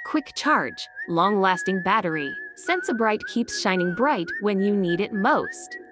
Quick charge, long-lasting battery. Sensabright keeps shining bright when you need it most.